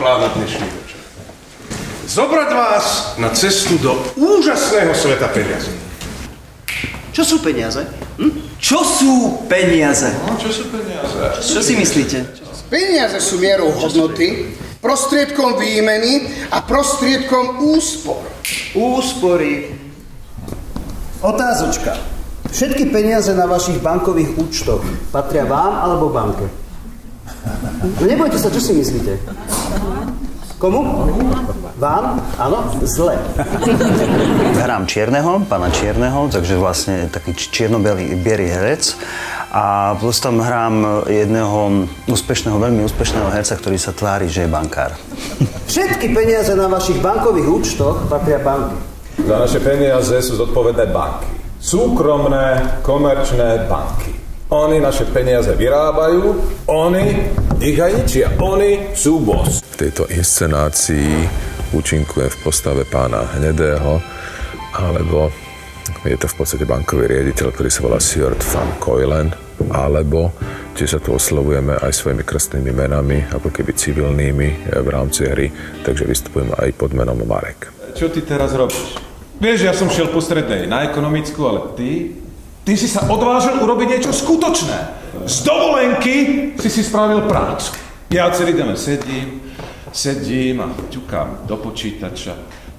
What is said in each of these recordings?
plán na dnešný večer? Zobrať vás na cestu do úžasného sveta peniazy. Čo sú peniaze? Čo sú peniaze? No, čo sú peniaze? Čo si myslíte? Peniaze sú mierou hodnoty, prostriedkom výmeny a prostriedkom úspor. Úspory. Otázočka. Všetky peniaze na vašich bankových účtoch patria vám alebo banke? No nebojte sa, čo si myslíte? Komu? Vám? Áno? Zle. Hrám Čierneho, pána Čierneho, takže vlastne taký čierno-bielý herec. A plus tam hrám jedného veľmi úspešného herca, ktorý sa tvári, že je bankár. Všetky peniaze na vašich bankových účtoch patria banky. Za naše peniaze sú zodpovedné banky. Súkromné, komerčné banky. Oni naše peniaze vyrábajú, oni ich aj ničia. Oni sú boss. V tejto inscenácii účinkujem v postave pána Hnedého, alebo je to v podstate bankový riaditeľ, ktorý sa volá Stuart van Coylen, alebo tiež sa tu oslovujeme aj svojimi krstnými menami, ako keby civilnými v rámci hry, takže vystupujem aj pod menom Marek. Čo ty teraz robíš? Vieš, ja som šiel po strednej na ekonomickú, ale ty si sa odvážil urobiť niečo skutočné. Z dovolenky si spravil prácu. Ja celý deň sedím a ťukám do počítača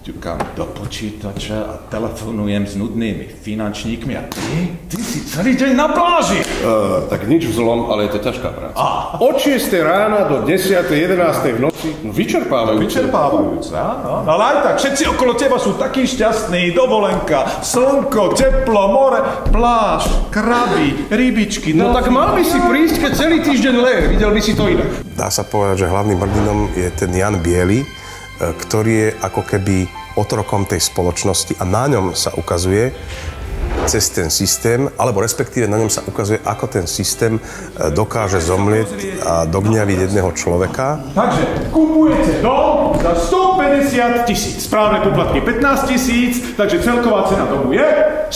a telefonujem s nudnými finančníkmi a ty si celý deň na pláži. Tak nič vzlom, ale je to ťažká práca. Od 6 rána do 10, 11 v noci, vyčerpávajúce. Vyčerpávajúce, áno. Ale aj tak, všetci okolo teba sú takí šťastní, dovolenka, slnko, teplo, more, pláž, kraby, rybičky. No tak mal by si prísť, keď celý týždeň leje, videl by si to inak. Dá sa povedať, že hlavným hrdinom je ten Jan Biely, ktorý je ako keby otrokom tej spoločnosti a na ňom sa ukazuje cez ten systém, alebo respektíve na ňom sa ukazuje, ako ten systém dokáže zomlieť a dogňaviť jedného človeka. Takže kupujete dom za 150 000, správne poplatky 15 000, takže celková cena domu je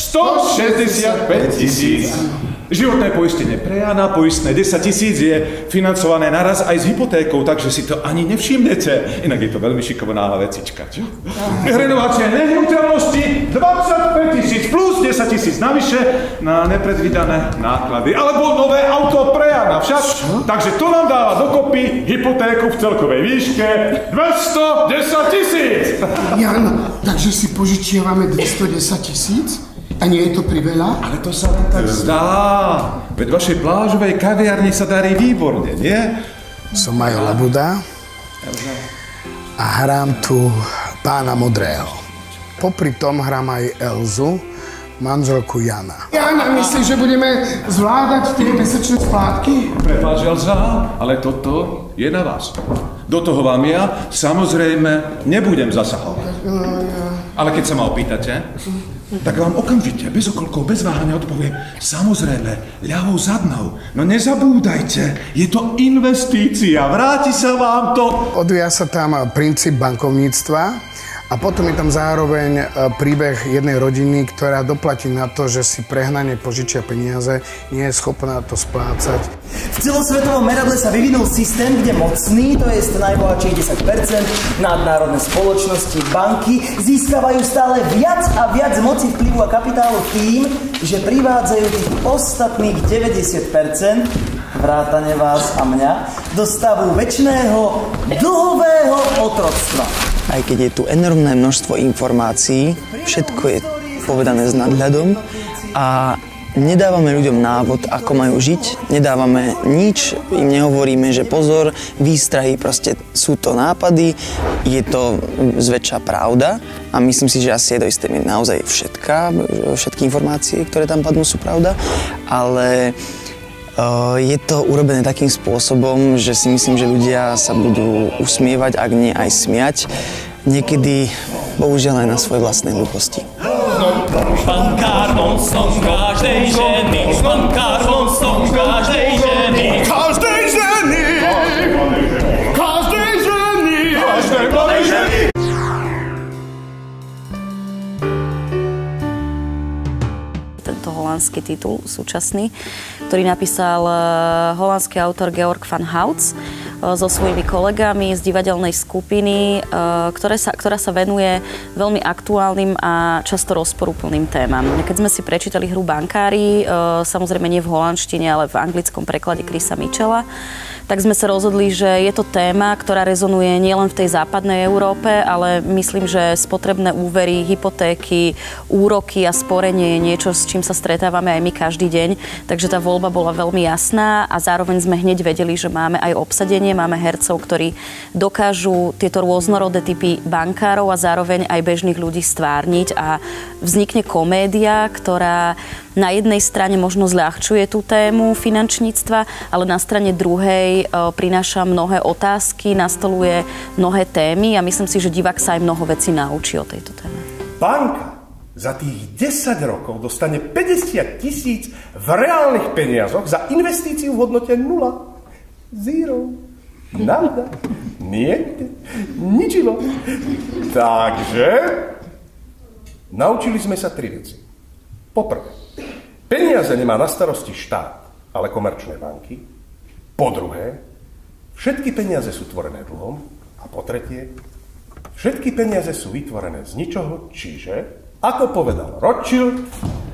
165 000. Životné poistenie pre Jana, poistné 10 000 je financované naraz aj s hypotékou, takže si to ani nevšimnete. Inak je to veľmi šikovná vecička, čo? Renovácia nehnuteľnosti 25 000 plus 10 000 navyše na nepredvídané náklady. Alebo nové auto pre Jana však. Takže to nám dáva dokopy hypotéku v celkovej výške 210 000. Jan, takže si požičiavame 210 000? A nie je to priveľa? Ale to sa len tak zdá. Veď vašej plážovej kaviarni sa darí výborne, nie? Som Majo Labuda a hrám tu pána Modrého. Popri tom hrám aj Elzu, manželku Jana. Jana, myslíš, že budeme zvládať tie mesačné splátky? Prepáč, Elza, ale toto je na vás. Do toho vám ja samozrejme nebudem zasahovať. Ale keď sa ma opýtate, tak vám okamžite, bez okolkov, bez váhania odpoviem, samozrejme, ľavou zadnou. No nezabúdajte, je to investícia, vráti sa vám to. Odvíja sa tam princíp bankovníctva a potom je tam zároveň príbeh jednej rodiny, ktorá doplatí na to, že si prehnane požičia peniaze, nie je schopná to splácať. V celosvetovom meradle sa vyvinul systém, kde mocní, to je najbohatších 10%, nadnárodné spoločnosti, banky, získavajú stále viac a viac moci, vplyvu a kapitálu tým, že privádzajú tých ostatných 90%, vrátane vás a mňa, do stavu večného, dlhového otroctva. Aj keď je tu enormné množstvo informácií, všetko je povedané s nadhľadom a nedávame ľuďom návod, ako majú žiť, nedávame nič, im nehovoríme, že pozor, výstrahy, proste sú to nápady, je to zväčša pravda a myslím si, že asi je do istej miery naozaj všetky informácie, ktoré tam padnú, sú pravda, ale je to urobené takým spôsobom, že si myslím, že ľudia sa budú usmievať, ak nie aj smiať. Niekedy, bohužiaľ, aj na svoje vlastné hlúposti. Bankár, som každej ženy, bankár, som každej ženy. Každej ženy! Každej ženy! Každej ženy! Tento holandský titul súčasný, ktorý napísal holandský autor Georg van Houts. so svojimi kolegami z divadelnej skupiny, ktorá sa venuje veľmi aktuálnym a často rozporúplným témam. Keď sme si prečítali hru Bankári, samozrejme nie v holandštine, ale v anglickom preklade Chrisa Mitchella, tak sme sa rozhodli, že je to téma, ktorá rezonuje nielen v tej západnej Európe, ale myslím, že spotrebné úvery, hypotéky, úroky a sporenie je niečo, s čím sa stretávame aj my každý deň. Takže tá voľba bola veľmi jasná a zároveň sme hneď vedeli, že máme aj obsadenie, máme hercov, ktorí dokážu tieto rôznorodé typy bankárov a zároveň aj bežných ľudí stvárniť a vznikne komédia, ktorá na jednej strane možno zľahčuje tú tému finančníctva, ale na strane druhej prináša mnohé otázky, nastoluje mnohé témy a myslím si, že divák sa aj mnoho vecí naučí o tejto téme. Banka za tých 10 rokov dostane 50 000 v reálnych peniazoch za investíciu v hodnote 0. Zero. Nada. Niente. Ničilo. Takže naučili sme sa 3 veci. Poprvé, peniaze nemá na starosti štát, ale komerčné banky. Po druhé, všetky peniaze sú tvorené dlhom. A po tretie, všetky peniaze sú vytvorené z ničoho, čiže, ako povedal Rothschild,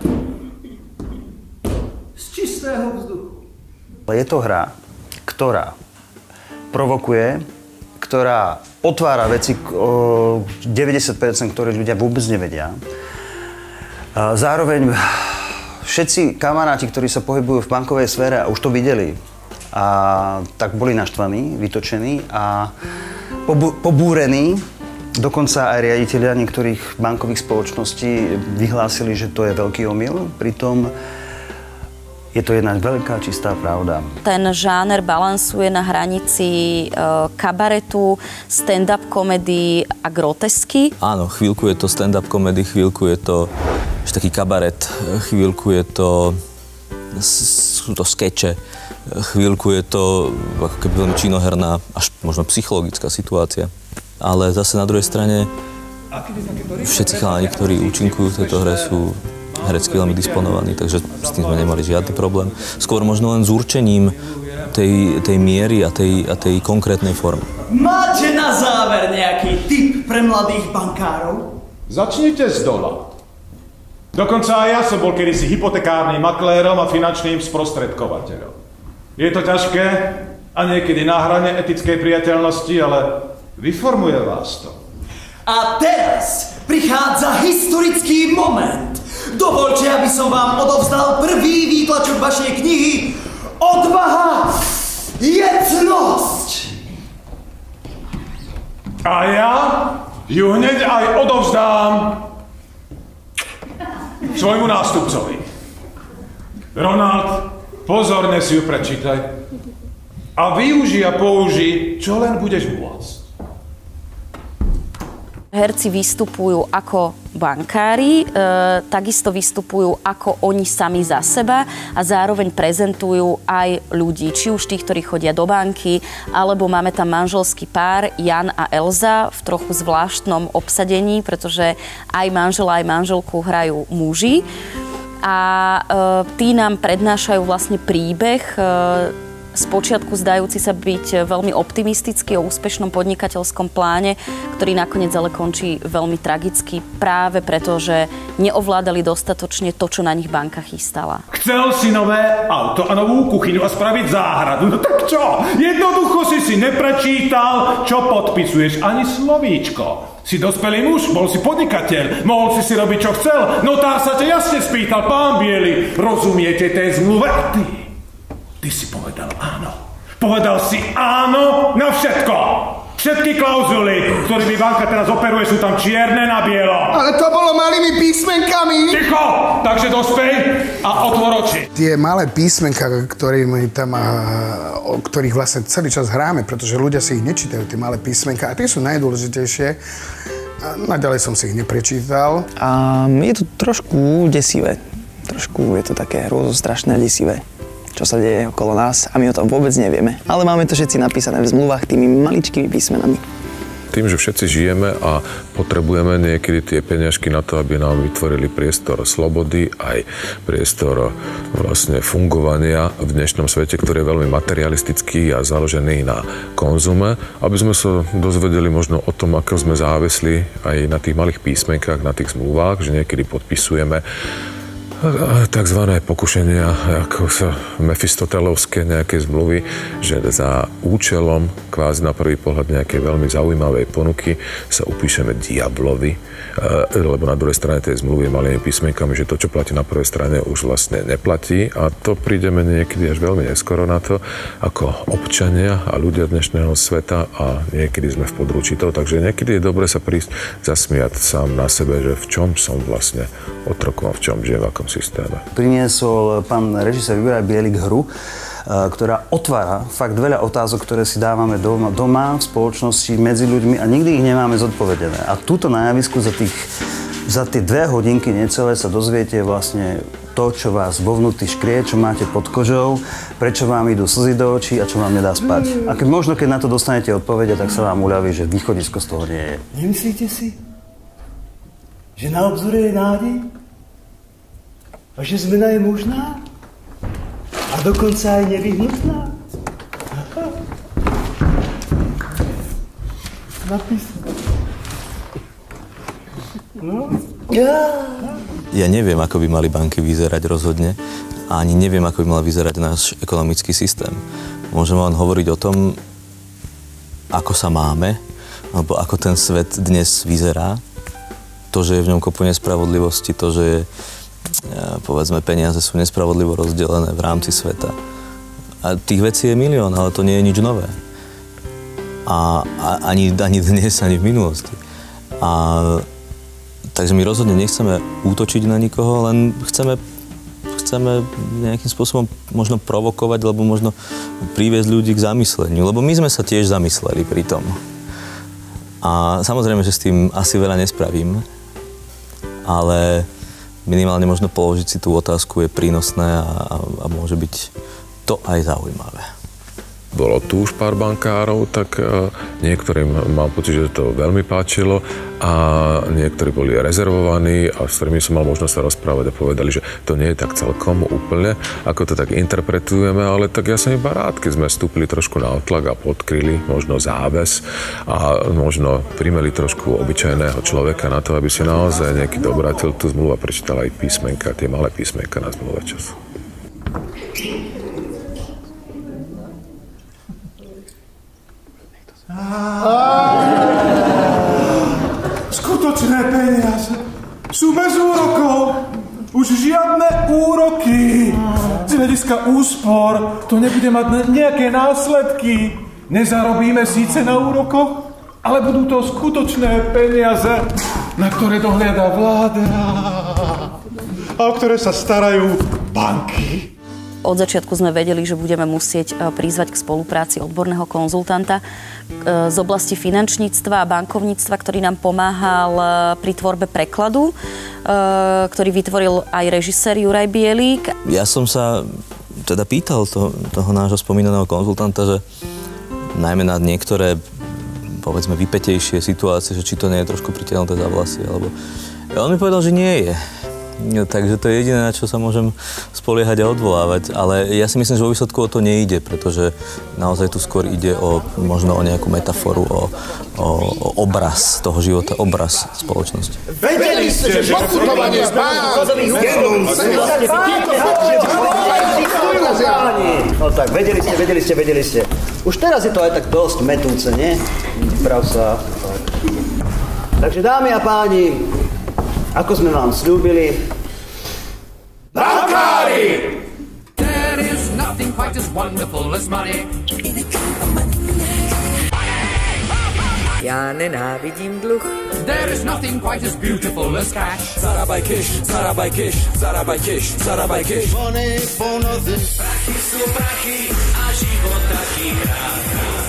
z čistého vzduchu. Je to hra, ktorá provokuje, ktorá otvára veci, 90%, ktoré ľudia vôbec nevedia. Zároveň všetci kamaráti, ktorí sa pohybujú v bankovej sfére a už to videli, tak boli naštvaní, vytočení a pobúrení. Dokonca aj riaditelia niektorých bankových spoločností vyhlásili, že to je veľký omyl. Pritom je to jedna veľká čistá pravda. Ten žáner balansuje na hranici kabaretu, stand-up komedy a grotesky. Áno, chvíľku je to stand-up komedy, chvíľku je to taký kabaret, chvíľku je to, sú to skeče, chvíľku je to ako keby veľmi činoherná, až možno psychologická situácia. Ale zase na druhej strane všetci chalani, ktorí účinkujú v tejto hre, sú herecky veľmi disponovaní, takže s tým sme nemali žiadny problém. Skôr možno len s určením tej miery a tej konkrétnej formy. Máte na záver nejaký tip pre mladých bankárov? Začnite z dola. Dokonca aj ja som bol kedysi hypotekárnym maklérom a finančným sprostredkovateľom. Je to ťažké a niekedy na hrane etickej priateľnosti, ale vyformuje vás to. A teraz prichádza historický moment. Dovoľte, aby som vám odovzdal prvý výtlačok vašej knihy Odvaha je cnosť. A ja ju hneď aj odovzdám svojmu nástupcovi. Ronald, pozorne si ju prečítaj a využij a použij, čo len budeš môcť. Herci vystupujú ako bankári, takisto vystupujú ako oni sami za seba a zároveň prezentujú aj ľudí, či už tých, ktorí chodia do banky, alebo máme tam manželský pár Jan a Elza v trochu zvláštnom obsadení, pretože aj manžela, aj manželku hrajú muži. A tí nám prednášajú vlastne príbeh, spočiatku zdajúci sa byť veľmi optimistický o úspešnom podnikateľskom pláne, ktorý nakoniec ale končí veľmi tragicky práve preto, že neovládali dostatočne to, čo na nich banka chystala. Chcel si nové auto a novú kuchyňu a spraviť záhradu. No tak čo? Jednoducho si neprečítal, čo podpisuješ. Ani slovíčko. Si dospelý muž, bol si podnikateľ, mohol si robiť, čo chcel. Notár sa ťa jasne spýtal, pán Biely, rozumiete tej zmluve? A ty si povedal áno. Povedal si áno na všetko. Všetky klauzuly, ktorými banka teraz operuje, sú tam čierne na bielo. Ale to bolo malými písmenkami. Ticho! Takže dospej a otvor oči. Tie malé písmenka, o ktorých vlastne celý čas hráme, pretože ľudia si ich nečítajú, tie malé písmenka, a tie sú najdôležitejšie. Naďalej som si ich neprečítal. A je to trošku desivé. Trošku je to také hrôzostrašné a desivé, čo sa deje okolo nás a my o tom vôbec nevieme. Ale máme to všetci napísané v zmluvách tými maličkými písmenami. tým, že všetci žijeme a potrebujeme niekedy tie peniažky na to, aby nám vytvorili priestor slobody, aj priestor vlastne fungovania v dnešnom svete, ktorý je veľmi materialistický a založený na konzume, aby sme sa dozvedeli možno o tom, ako sme závislí aj na tých malých písmenkách, na tých zmluvách, že niekedy podpisujeme takzvané pokušenia, ako sa mefistotelovské nejaké zmluvy, že za účelom kvázi na prvý pohľad nejakej veľmi zaujímavej ponuky sa upíšeme diablovi, lebo na druhej strane tej zmluvy malými písmenkami, že to, čo platí na prvej strane, už vlastne neplatí a to prídeme niekedy až veľmi neskoro na to, ako občania a ľudia dnešného sveta a niekedy sme v područí toho, takže niekedy je dobre sa prísť zasmiať sám na sebe, že v čom som vlastne otrokom, v čom žijem, v akom systéme. Priniesol pán režisér Juraj Bielik hru, ktorá otvára fakt veľa otázok, ktoré si dávame doma v spoločnosti, medzi ľuďmi a nikdy ich nemáme zodpovedené. A túto na javisku za tie 2 hodinky necelé sa dozviete vlastne to, čo vás vo vnútri škrie, čo máte pod kožou, prečo vám idú slzy do očí a čo vám nedá spať. A keď na to dostanete odpovede, tak sa vám uľaví, že východisko z toho nie je. Nemyslíte si, že na obzore je nádej? A že zmena je možná? A dokonca aj nevyhnutná? Napísané. No? Ja neviem, ako by mali banky vyzerať rozhodne a ani neviem, ako by mal vyzerať náš ekonomický systém. Môžeme len hovoriť o tom, ako sa máme, alebo ako ten svet dnes vyzerá. To, že je v ňom kopu nespravodlivosti, to, že je, povedzme, peniaze sú nespravodlivo rozdelené v rámci sveta. A tých vecí je milión, ale to nie je nič nové. A ani dnes, ani v minulosti. Takže my rozhodne nechceme útočiť na nikoho, len chceme nejakým spôsobom možno provokovať, alebo možno priviesť ľudí k zamysleniu. Lebo my sme sa tiež zamysleli pri tom. A samozrejme, že s tým asi veľa nespravím, ale minimálne možno položiť si tú otázku je prínosné a môže byť to aj zaujímavé. Bolo tu už pár bankárov, tak niektorým mám pocit, že to veľmi páčilo a niektorí boli rezervovaní a s ktorými som mal možnosť sa rozprávať a povedali, že to nie je tak celkom úplne, ako to tak interpretujeme, ale tak ja som iba rád, keď sme vstúpili trošku na otlak a podkryli možno záves a možno primeli trošku obyčajného človeka na to, aby si naozaj niekedy obrátil tú zmluvu a prečítal aj písmenka, tie malé písmenka na zmluve času. Skutočné peniaze sú bez úrokov. Už žiadne úroky. Z hľadiska úspor to nebude mať nejaké následky. Nezarobíme síce na úrokoch, ale budú to skutočné peniaze, na ktoré dohliada vláda a o ktoré sa starajú banky. Od začiatku sme vedeli, že budeme musieť prizvať k spolupráci odborného konzultanta z oblasti finančníctva a bankovníctva, ktorý nám pomáhal pri tvorbe prekladu, ktorý vytvoril aj režisér Juraj Bielik. Ja som sa teda pýtal toho nášho spomínaného konzultanta, že najmä na niektoré, povedzme, vypätejšie situácie, že či to nie je trošku pritiahnuté za vlasy, alebo... On mi povedal, že nie je. Takže to je jediné, na čo sa môžem spoliehať a odvolávať. Ale ja si myslím, že vo výsledku o to nejde, pretože naozaj tu skôr ide možno o nejakú metaforu, o obraz toho života, obraz spoločnosti. Vedeli ste, že pokutovanie z No tak, vedeli ste. Už teraz je to aj tak dosť metúce, nie? Prav sa. Takže dámy a páni, ako sme vám sľúbili... Bankári! There is nothing quite as wonderful as money. Ja nenávidím dluh. There is nothing quite as beautiful as cash. Zarabaj cash, zarabaj cash, zarabaj cash, zarabaj cash. Money for nothing. Prachy sú prachy a život taký krát.